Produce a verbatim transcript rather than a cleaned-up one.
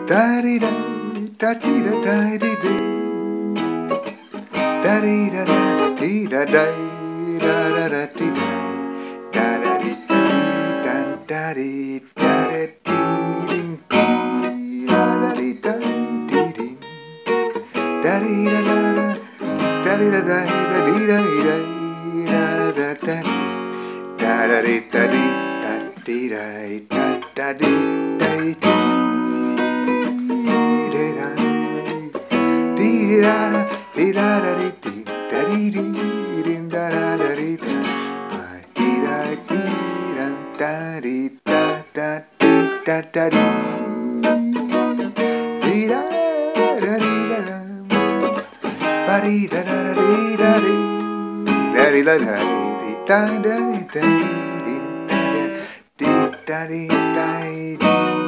da di da da di da da di da da di da da di da da da da da di da da da di da da di da da di ding da da di da di ding da di da da da di da da da di da da da da da da da di da di da di da da da di da di da